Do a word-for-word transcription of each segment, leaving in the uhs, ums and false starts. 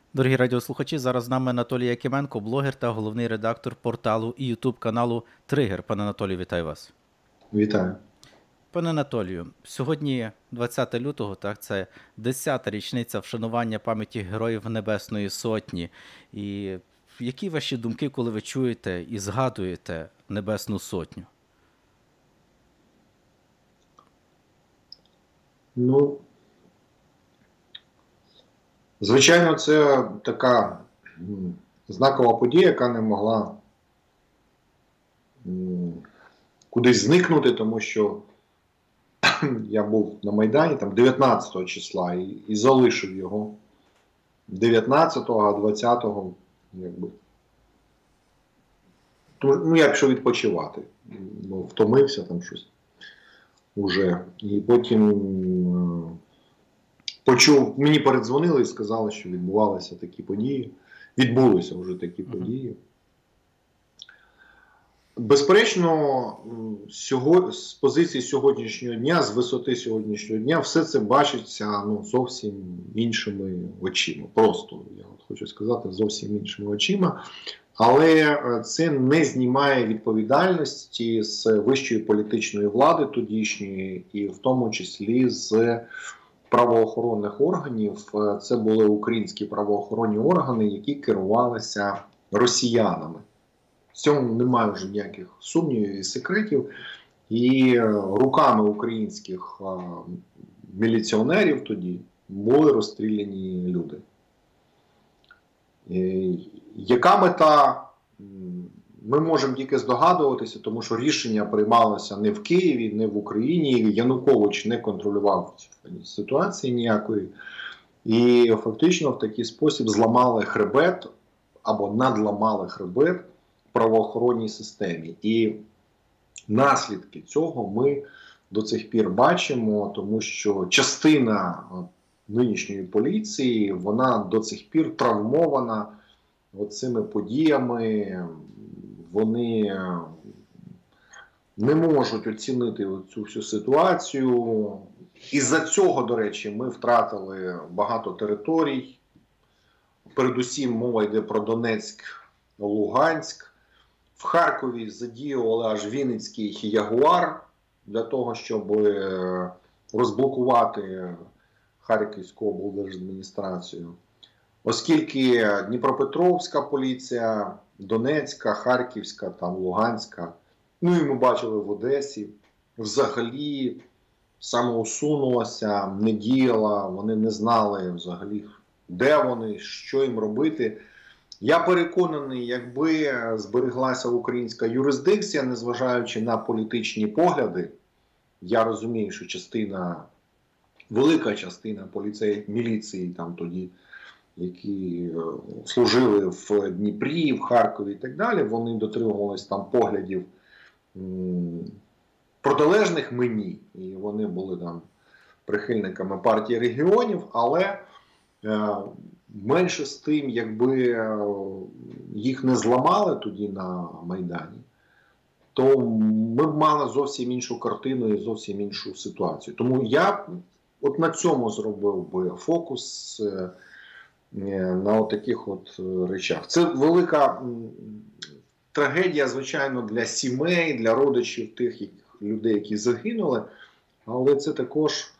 Дорогі радіослухачі, зараз з нами Анатолій Якименко, блогер та головний редактор порталу і ютуб-каналу Тригер. Пане Анатолію, вітаю вас. Вітаю. Пане Анатолію, сьогодні двадцяте лютого, так, це десята річниця вшанування пам'яті Героїв Небесної Сотні. І які ваші думки, коли ви чуєте і згадуєте Небесну Сотню? Ну, звичайно, це така м, знакова подія, яка не могла м, кудись зникнути, тому що я був на Майдані там дев'ятнадцятого числа і, і залишив його дев'ятнадцятого, а двадцятого, якби. Ну, я пішов відпочивати. Ну, втомився там щось уже. І потім е, почув, мені передзвонили і сказали, що відбувалися такі події. Відбулися вже такі uh-huh. події. Безперечно, сього, з позиції сьогоднішнього дня, з висоти сьогоднішнього дня, все це бачиться ну, зовсім іншими очима. Просто, я от хочу сказати, зовсім іншими очима. Але це не знімає відповідальності з вищої політичної влади тодішньої, і в тому числі з правоохоронних органів. Це були українські правоохоронні органи, які керувалися росіянами. В цьому немає вже ніяких сумнівів і секретів. І руками українських міліціонерів тоді були розстріляні люди. Яка мета? Ми можемо тільки здогадуватися, тому що рішення приймалося не в Києві, не в Україні. Янукович не контролював ситуації ніякої. І фактично в такий спосіб зламали хребет або надламали хребет правоохоронній системі. І наслідки цього ми до цих пір бачимо, тому що частина нинішньої поліції, вона до цих пір травмована оцими подіями. Вони не можуть оцінити цю всю ситуацію. Із-за цього, до речі, ми втратили багато територій. Передусім мова йде про Донецьк, Луганськ. В Харкові задіювали аж Вінницький Ягуар для того, щоб розблокувати Харківську облдержадміністрацію. Оскільки Дніпропетровська поліція, Донецька, Харківська, там, Луганська, ну і ми бачили в Одесі, взагалі самоусунулася, не діяла, вони не знали взагалі, де вони, що їм робити. Я переконаний, якби збереглася українська юрисдикція, незважаючи на політичні погляди, я розумію, що частина, велика частина поліцей, міліції там тоді, які служили в Дніпрі, в Харкові і так далі, вони дотримувалися там поглядів м, протилежних мені, і вони були там прихильниками партії регіонів, але е, менше з тим, якби їх не зламали тоді на Майдані, то ми б мали зовсім іншу картину і зовсім іншу ситуацію. Тому я от на цьому зробив би фокус на таких от речах. Це велика трагедія, звичайно, для сімей, для родичів тих людей, які загинули, але це також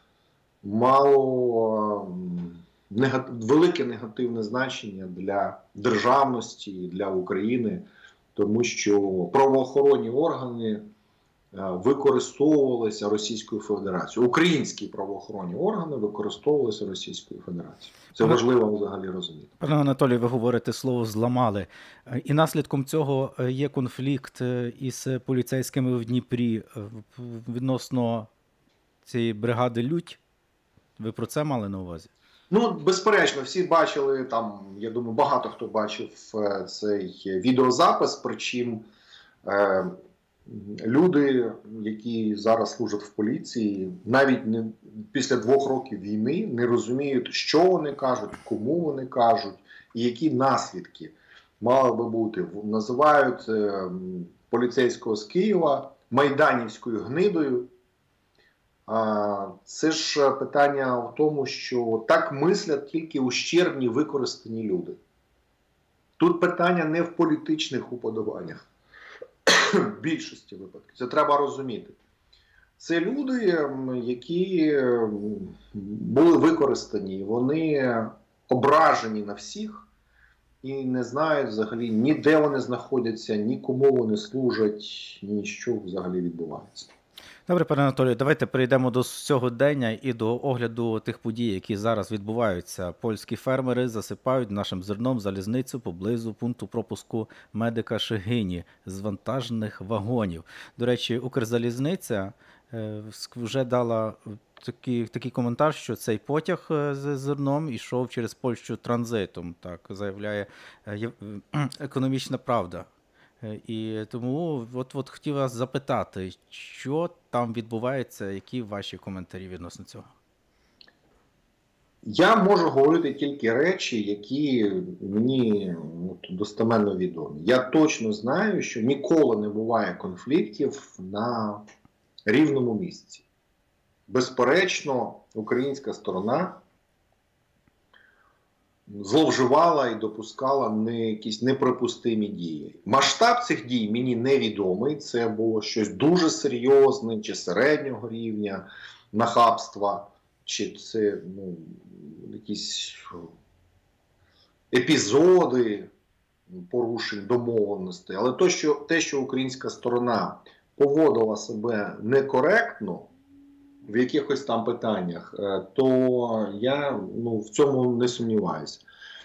мало велике негативне значення для державності, для України, тому що правоохоронні органи використовувалися Російською Федерацією. Українські правоохоронні органи використовувалися Російською Федерацією. Це важливо взагалі розуміти. Пане Анатолію, ви говорите слово «зламали». І наслідком цього є конфлікт із поліцейськими в Дніпрі відносно цієї бригади «Лють». Ви про це мали на увазі? Ну, безперечно, всі бачили, там, я думаю, багато хто бачив цей відеозапис, причому е, люди, які зараз служать в поліції, навіть не, після двох років війни не розуміють, що вони кажуть, кому вони кажуть, і які наслідки мали би бути. Називають е, поліцейського з Києва майданівською гнидою. Це ж питання в тому, що так мислять тільки ущербні використані люди. Тут питання не в політичних уподобаннях, в більшості випадків. Це треба розуміти. Це люди, які були використані, вони ображені на всіх і не знають взагалі ні де вони знаходяться, ні кому вони служать, ні що взагалі відбувається. Добре, пане Анатолію, давайте перейдемо до сьогодення і до огляду тих подій, які зараз відбуваються. Польські фермери засипають нашим зерном залізницю поблизу пункту пропуску Медика Шегині з вантажних вагонів. До речі, Укрзалізниця вже дала такий, такий коментар, що цей потяг з зерном йшов через Польщу транзитом, так заявляє «Економічна правда». І тому от, от хотів вас запитати, що там відбувається, які ваші коментарі відносно цього? Я можу говорити тільки речі, які мені от, достеменно відомі. Я точно знаю, що ніколи не буває конфліктів на рівному місці. Безперечно, українська сторона зловживала і допускала не якісь неприпустимі дії. Масштаб цих дій мені невідомий. Це було щось дуже серйозне, чи середнього рівня нахабства, чи це ну, якісь епізоди порушень домовленостей. Але то, що, те, що українська сторона поводила себе некоректно в якихось там питаннях, то я ну, в цьому не сумніваюся.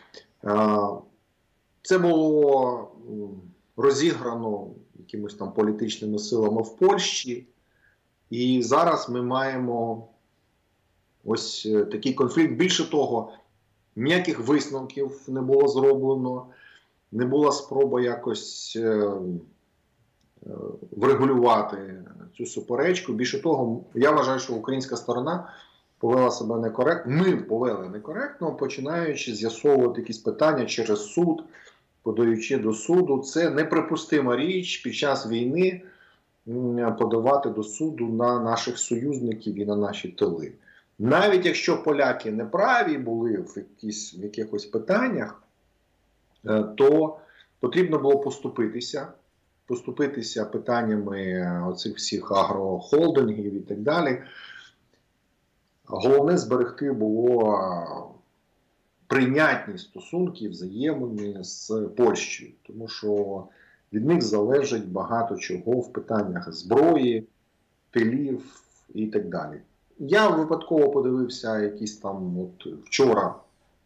Це було розіграно якимось там політичними силами в Польщі, і зараз ми маємо ось такий конфлікт. Більше того, ніяких висновків не було зроблено, не була спроба якось врегулювати цю суперечку. Більше того, я вважаю, що українська сторона повела себе некоректно, ми повели некоректно, починаючи з'ясовувати якісь питання через суд, подаючи до суду. Це неприпустима річ під час війни подавати до суду на наших союзників і на наші тили. Навіть якщо поляки неправі були в, якісь, в якихось питаннях, то потрібно було поступитися. поступитися питаннями оцих всіх агрохолдингів і так далі. Головне зберегти було прийнятні стосунки, взаємини з Польщею, тому що від них залежить багато чого в питаннях зброї, тилів і так далі. Я випадково подивився якийсь там от вчора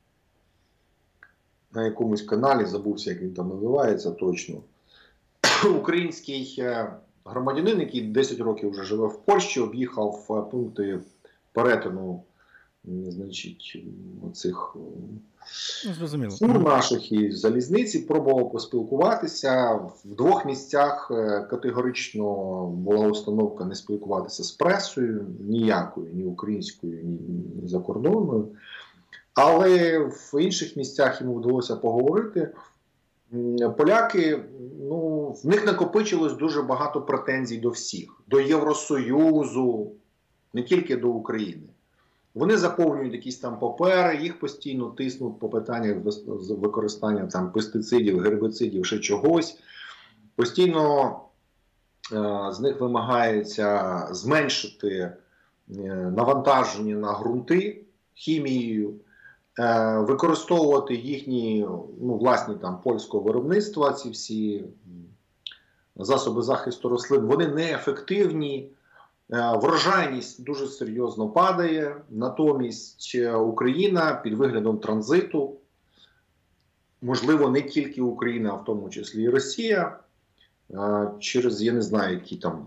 на якомусь каналі, забувся, як він там називається точно, український громадянин, який десять років вже живе в Польщі, об'їхав пункти перетину, значить, оцих ну, фур наших і залізниці, пробував поспілкуватися. В двох місцях категорично була установка не спілкуватися з пресою, ніякою, ні українською, ні, ні закордонною. Але в інших місцях йому вдалося поговорити. Поляки, ну, в них накопичилось дуже багато претензій до всіх. До Євросоюзу, не тільки до України. Вони заповнюють якісь там папери, їх постійно тиснуть по питаннях використання там пестицидів, гербіцидів, ще чогось. Постійно е, з них вимагається зменшити е, навантаження на ґрунти хімією, використовувати їхні ну, власні там польського виробництва, ці всі засоби захисту рослин, вони неефективні, врожайність дуже серйозно падає, натомість Україна під виглядом транзиту, можливо, не тільки Україна, а в тому числі і Росія, через, я не знаю, які там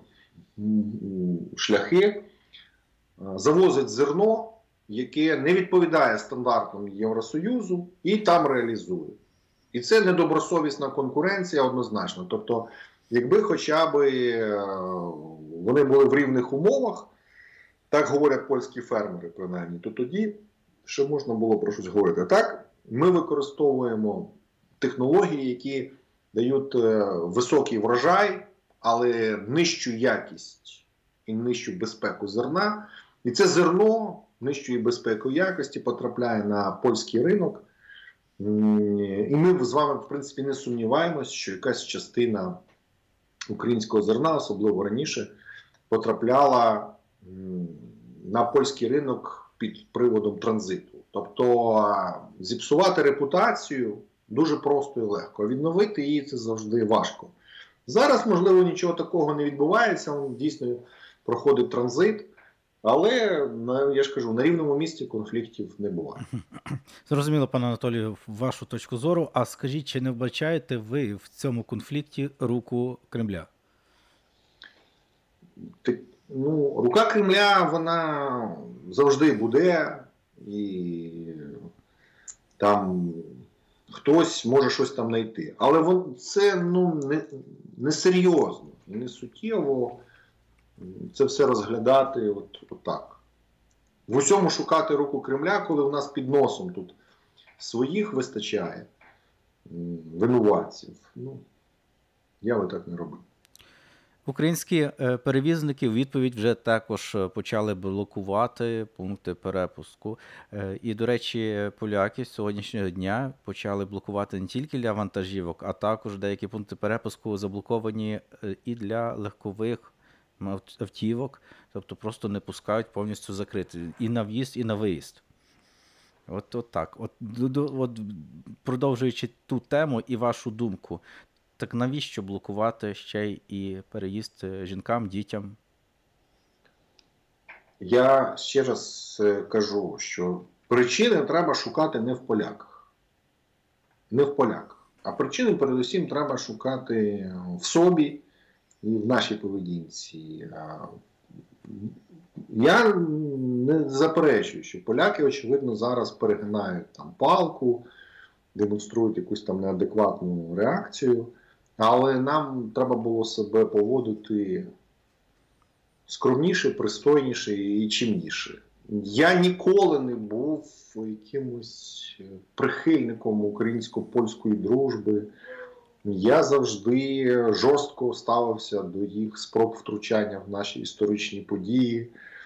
шляхи, завозить зерно, яке не відповідає стандартам Євросоюзу, і там реалізує. І це недобросовісна конкуренція однозначно. Тобто, якби хоча б вони були в рівних умовах, так говорять польські фермери принаймні, то тоді ще можна було про щось говорити. Так, ми використовуємо технології, які дають високий врожай, але нижчу якість і нижчу безпеку зерна. І це зерно нижчої безпеки якості потрапляє на польський ринок. І ми з вами, в принципі, не сумніваємось, що якась частина українського зерна, особливо раніше, потрапляла на польський ринок під приводом транзиту. Тобто зіпсувати репутацію дуже просто і легко, а відновити її це завжди важко. Зараз, можливо, нічого такого не відбувається, дійсно проходить транзит, але, я ж кажу, на рівному місці конфліктів не буває. Зрозуміло, пане Анатолію, вашу точку зору. А скажіть, чи не вбачаєте ви в цьому конфлікті руку Кремля? Ну, рука Кремля, вона завжди буде, і там хтось може щось там знайти. Але це ну, не, не серйозно, не суттєво це все розглядати от, от так. В усьому шукати руку Кремля, коли у нас під носом тут своїх вистачає винуватців. Ну, я би так не робив. Українські перевізники у відповідь вже також почали блокувати пункти перепуску. І, до речі, поляки з сьогоднішнього дня почали блокувати не тільки для вантажівок, а також деякі пункти перепуску заблоковані і для легкових автівок, тобто просто не пускають повністю закрити і на в'їзд, і на виїзд. От, от так. От, от, продовжуючи ту тему і вашу думку, так навіщо блокувати ще й і переїзд жінкам, дітям? Я ще раз кажу, що причини треба шукати не в поляках. Не в поляках. А причини, передусім, треба шукати в собі і в нашій поведінці. Я не заперечую, що поляки, очевидно, зараз перегинають там палку, демонструють якусь там неадекватну реакцію. Але нам треба було себе поводити скромніше, пристойніше і чимніше. Я ніколи не був якимось прихильником українсько-польської дружби. Я завжди жорстко ставився до їх спроб втручання в наші історичні події.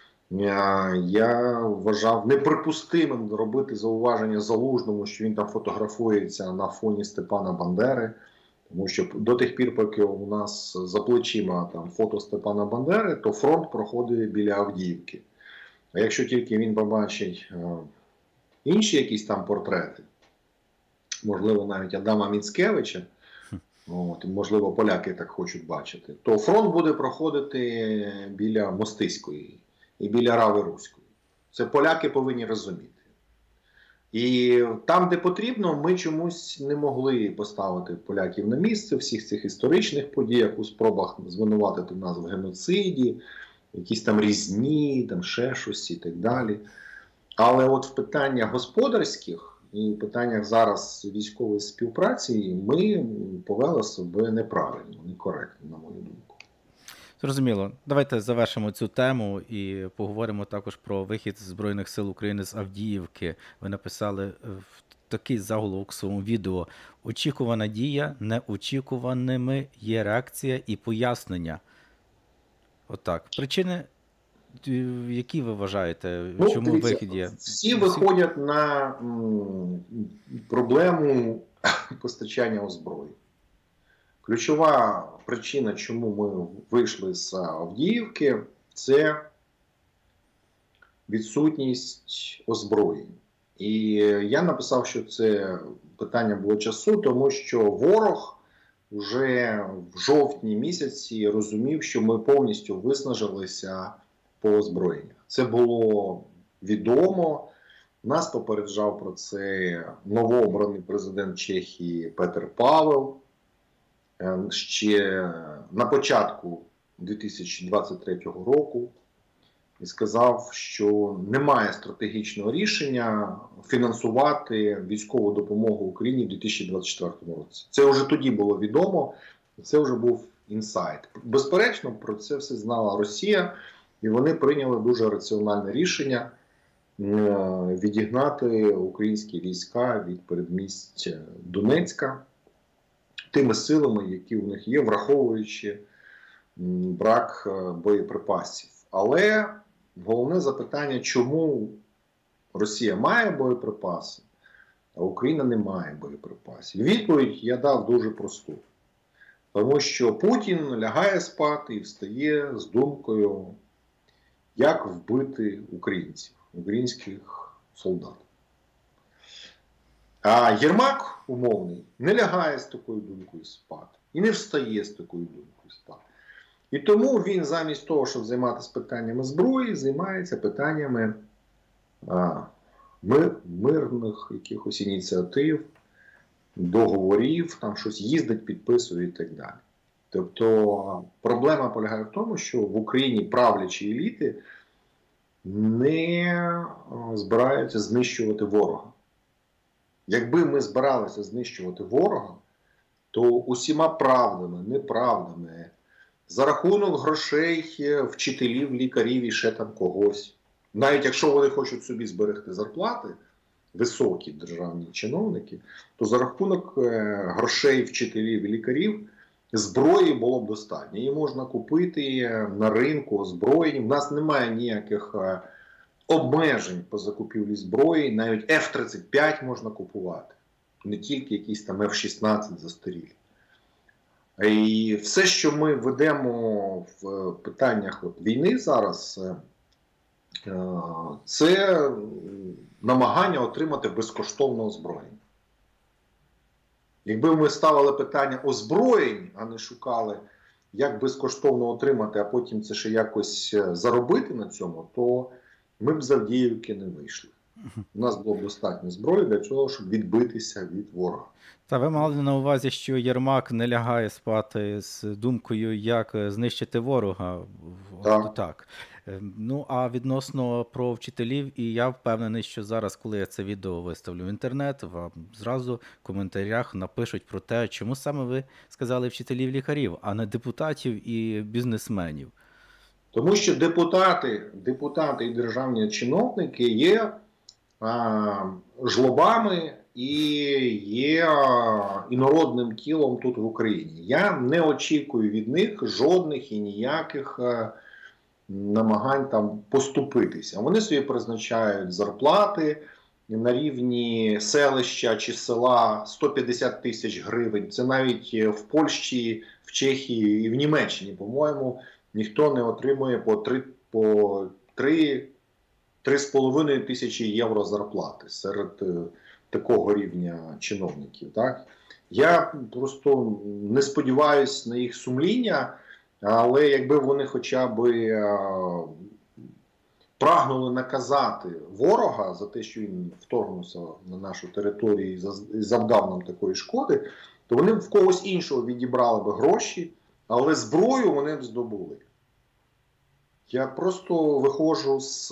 Я вважав неприпустимим робити зауваження Залужному, що він там фотографується на фоні Степана Бандери. Тому що до тих пір, поки у нас за плечима там фото Степана Бандери, то фронт проходить біля Авдіївки. А якщо тільки він побачить е, інші якісь там портрети, можливо, навіть Адама Міцкевича, от, можливо, поляки так хочуть бачити, то фронт буде проходити біля Мостиської і біля Рави Руської. Це поляки повинні розуміти. І там, де потрібно, ми чомусь не могли поставити поляків на місце всіх цих історичних подій, у спробах звинуватити нас в геноциді, якісь там різні, там ще щось і так далі. Але от в питаннях господарських і в питаннях зараз військової співпраці ми повели себе неправильно, некоректно, на мою думку. Зрозуміло. Давайте завершимо цю тему і поговоримо також про вихід Збройних сил України з Авдіївки. Ви написали такий заголовок в своєму відео. Очікувана дія, неочікуваними є реакція і пояснення. Отак. Причини, які ви вважаєте, ну, чому дивіться, вихід є? Всі виходять на м, проблему постачання озброєнь. Ключова причина, чому ми вийшли з Авдіївки, це відсутність озброєнь. І я написав, що це питання було часу, тому що ворог вже в жовтні місяці розумів, що ми повністю виснажилися по озброєнню. Це було відомо. Нас попереджав про це новообраний президент Чехії Петр Павел. Ще на початку дві тисячі двадцять третього року і сказав, що немає стратегічного рішення фінансувати військову допомогу Україні в дві тисячі двадцять четвертому році. Це вже тоді було відомо, це вже був інсайт. Безперечно, про це все знала Росія, і вони прийняли дуже раціональне рішення відігнати українські війська від передмість Донецька тими силами, які у них є, враховуючи брак боєприпасів. Але головне запитання, чому Росія має боєприпаси, а Україна не має боєприпасів. Відповідь я дав дуже просту. Тому що Путін лягає спати і встає з думкою, як вбити українців, українських солдат. А Єрмак, умовний, не лягає з такою думкою спати. І не встає з такою думкою спати. І тому він замість того, щоб займатися питаннями зброї, займається питаннями а, мир, мирних якихось ініціатив, договорів, там щось їздить, підписує і так далі. Тобто проблема полягає в тому, що в Україні правлячі еліти не збираються знищувати ворога. Якби ми збиралися знищувати ворога, то усіма правдами, неправдами, за рахунок грошей вчителів, лікарів і ще там когось, навіть якщо вони хочуть собі зберегти зарплати, високі державні чиновники, то за рахунок грошей вчителів і лікарів зброї було б достатньо. Її можна купити на ринку озброєнь. У нас немає ніяких обмежень по закупівлі зброї. Навіть еф тридцять п'ять можна купувати. Не тільки якісь там еф шістнадцять застарілі. І все, що ми ведемо в питаннях от війни зараз, це намагання отримати безкоштовне озброєння. Якби ми ставили питання озброєнь, а не шукали, як безкоштовно отримати, а потім це ще якось заробити на цьому, то ми б з Авдіївки не вийшли. У нас було б достатньо зброї для того, щоб відбитися від ворога. Та ви мали на увазі, що Єрмак не лягає спати з думкою, як знищити ворога. Так. Так. Ну, а відносно про вчителів, і я впевнений, що зараз, коли я це відео виставлю в інтернет, вам зразу в коментарях напишуть про те, чому саме ви сказали вчителів-лікарів, а не депутатів і бізнесменів. Тому що депутати, депутати і державні чиновники є а, жлобами і є інородним тілом тут в Україні. Я не очікую від них жодних і ніяких а, намагань там поступитися. Вони собі призначають зарплати на рівні селища чи села сто п'ятдесят тисяч гривень. Це навіть в Польщі, в Чехії і в Німеччині, по-моєму, ніхто не отримує по три, по три, три з половиною тисячі євро зарплати серед е, такого рівня чиновників. Так? Я просто не сподіваюся на їх сумління, але якби вони хоча б е, прагнули наказати ворога за те, що він вторгнувся на нашу територію і завдав нам такої шкоди, то вони в когось іншого відібрали б гроші, але зброю вони б здобули. Я просто виходжу з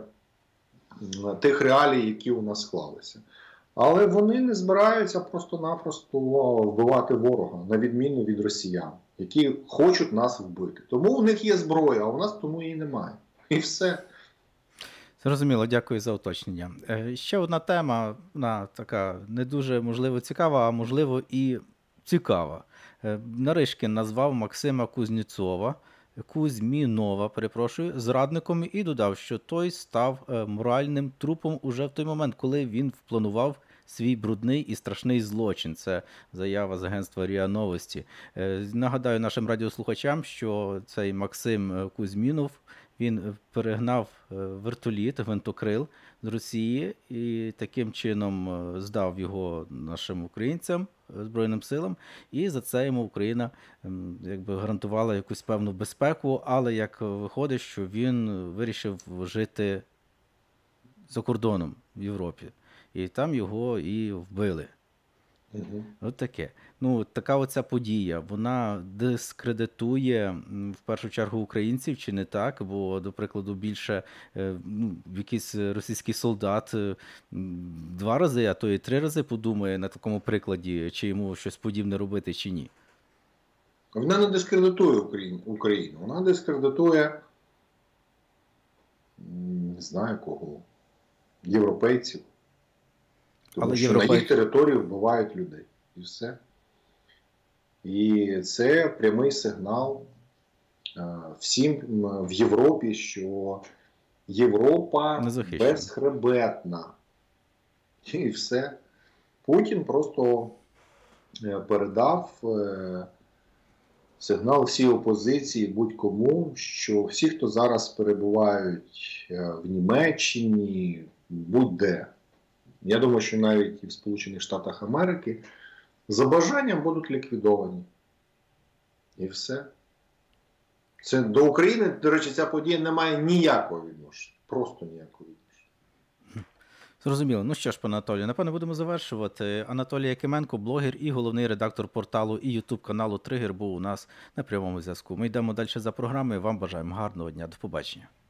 тих реалій, які у нас склалися. Але вони не збираються просто-напросто вбивати ворога, на відміну від росіян, які хочуть нас вбити. Тому у них є зброя, а у нас тому її немає. І все. Зрозуміло, дякую за уточнення. Ще одна тема, вона така не дуже, можливо, цікава, а можливо і цікава. Наришкін назвав Максима Кузнєцова, Кузьмінова, перепрошую, зрадником і додав, що той став моральним трупом уже в той момент, коли він впланував свій брудний і страшний злочин. Це заява з агентства РІА Новості. Нагадаю нашим радіослухачам, що цей Максим Кузьмінов, він перегнав вертоліт, гвинтокрил з Росії і таким чином здав його нашим українцям, Збройним силам, і за це йому Україна якби гарантувала якусь певну безпеку, але як виходить, що він вирішив жити за кордоном в Європі. І там його і вбили. Угу. От таке. Ну, така оця подія, вона дискредитує в першу чергу українців, чи не так? Бо, до прикладу, більше ну, якийсь російський солдат два рази, а то і три рази подумає на такому прикладі, чи йому щось подібне робити, чи ні. Вона не дискредитує Україну. Вона дискредитує, не знаю кого, європейців. Тому Але що європей... на їх території вбивають людей. І все. І це прямий сигнал всім в Європі, що Європа Незахищена. безхребетна. І все. Путін просто передав сигнал всій опозиції, будь-кому, що всі, хто зараз перебувають в Німеччині, будь-де, я думаю, що навіть і в Сполучених Штатах Америки, за бажанням будуть ліквідовані. І все. Це до України, до речі, ця подія не має ніякого відношення. Просто ніякого відношення. Зрозуміло. Ну що ж, пане Анатолію, напевно, будемо завершувати. Анатолій Якименко, блогер і головний редактор порталу і ютуб-каналу Тригер, був у нас на прямому зв'язку. Ми йдемо далі за програмою. Вам бажаємо гарного дня. До побачення.